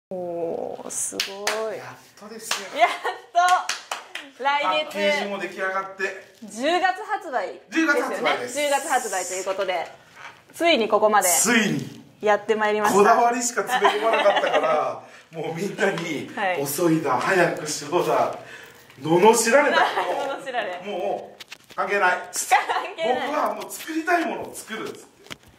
おー、すごい。 やっとですよ。 やっと来パッケージ月も出来上がって 10月発売ですよね。 10月発売です。 10月発売ということで、ついにここまでついにやってまいりました。 こだわりしか詰め込まなかったからもうみんなにはい、 遅いだ早くしろだ罵られた罵られもう関係ない、 関係ない。 僕はもう作りたいものを作るっつって。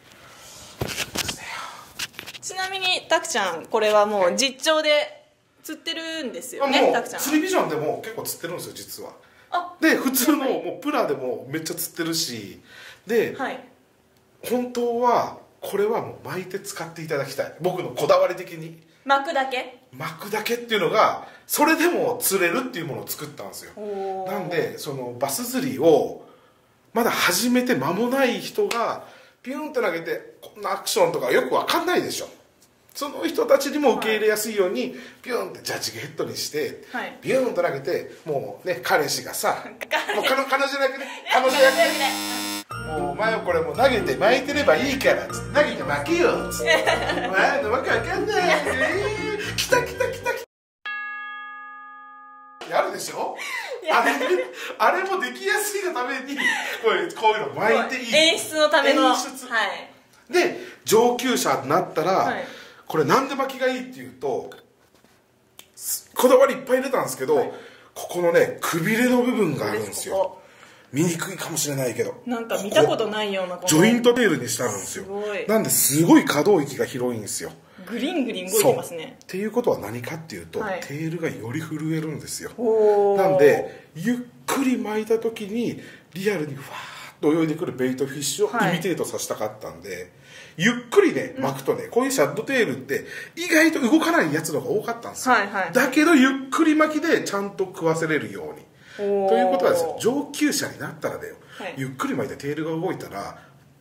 ちなみにたくちゃん、これはもう実調で釣ってるんですよね。 もうたくちゃん釣りビジョンでも結構釣ってるんですよ実は。 あで普通のもうプラでもめっちゃ釣ってるしで、 はい、 本当はこれはもう巻いて使っていただきたい。僕のこだわり的に巻くだけ巻くだけっていうのがそれでも釣れるっていうものを作ったんですよ。 おー。 なんでそのバス釣りをまだ始めて間もない人がピュンと投げてこんなアクションとかよく分かんないでしょ。その人たちにも受け入れやすいようにピュンってジャッジヘッドにして、 はい、 ビューンと投げてもうね彼氏がさもう彼女役ね彼女役ねもうお前をこれもう投げて巻いてればいいからっつって投げて巻けよっつってお前のわけわかんない来た来た来た来たやるでしょ。あれもできやすいがためにこういうの巻いていい演出のための演出、 はい、 で上級者になったら、 はい、 これなんで巻きがいいっていうとこだわりいっぱい入れたんですけど、はい、ここのねくびれの部分があるんですよ。見にくいかもしれないけどなんか見たことないようなジョイントテールにしてあるんですよ。なんですごい可動域が広いんですよ。 グリングリン動いてますね。 っていうことは何かっていうと、 はい、 テールがより震えるんですよ。なんでゆっくり巻いた時にリアルにファーッと泳いでくるベイトフィッシュをイミテートさせたかったんで、はい、ゆっくりね巻くとね、こういうシャッドテールって意外と動かないやつの方が多かったんですよ、 はいはい、 だけどゆっくり巻きでちゃんと食わせれるようにということはですよ、上級者になったらだよ、はい、ゆっくり巻いてテールが動いたら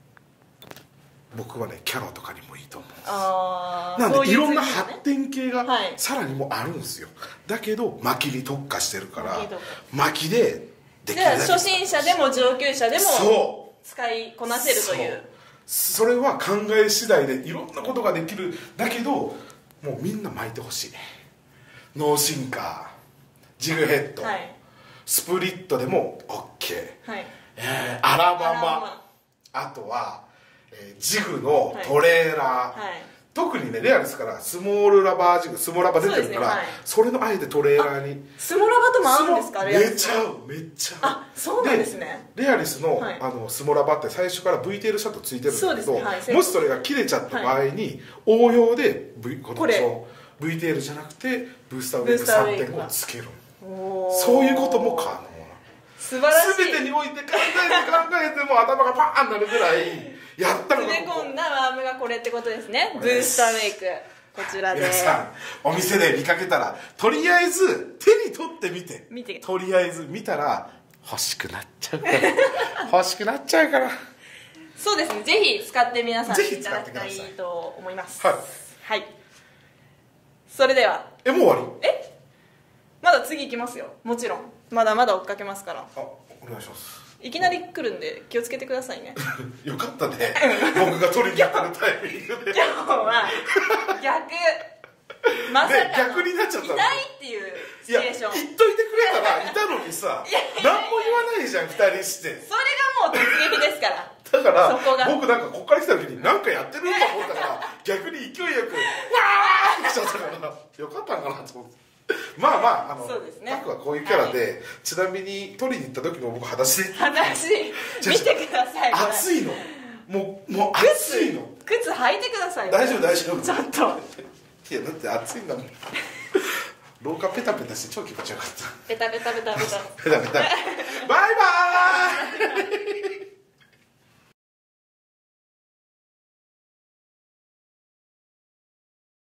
僕はねキャラとかにもいいと思うんです。なんでいろんな発展系がさらにもあるんですよ。だけど巻きに特化してるから巻きでできるだけ初心者でも上級者でも使いこなせるという。 それは考え次第でいろんなことができる。だけどもうみんな巻いてほしい。ノーシンカージグヘッド、はい、スプリットでも OK、はい、アラバマ、あとはジグのトレーラー、はいはい、特にねレアですからスモールラバージグスモラバ出てるから はい、それのあえてトレーラーにスモラバとも合うんですか。 めっちゃ合うめっちゃ合う。 あ、そうなんですね。 レアリスの、はい、スモラバって最初から V テールシャットついてるんだけど、ねはい、もしそれが切れちゃった場合に、はい、応用で、この V テールじゃなくてブースターウェイク3点をつける。そういうことも可能。 素晴らしい。 全てにおいて考えても頭がパーンなるぐらいやったのが詰め込んだワームがこれってことですね。ブースターウェイクこちらで皆さんお店で見かけたらとりあえず手に取ってみてとりあえず見たら欲しくなっちゃうから欲しくなっちゃうからそうですね。ぜひ使って皆さんいただきたいと思います。はい、はい、それではもう終わり？ まだ次行きますよ。もちろんまだまだ追っかけますから。 お願いします。 いきなり来るんで気をつけてくださいね。 よかったね僕が取りに行ったタイミングで今日は逆まさか逆になっちゃった。 痛いっていうシチュエーション。 言っといてくれたらいたのにさ何も言わないじゃん2人して。 それがもう突撃ですからだから僕なんかこっから来た時に何かやってると思ったから逆に勢いよくわーって来ちゃったからよかったんかなと思って。まあまあそうですね、 タクはこういうキャラで、はい、ちなみに取りに行った時も僕裸足で見てください。 暑いのもう暑いの。 靴履いてください。 大丈夫大丈夫。 ちょっといやだって暑いんだもん廊下ペタペタして超気持ちよかった。 ペタペタペタペタペタペタバイバーイ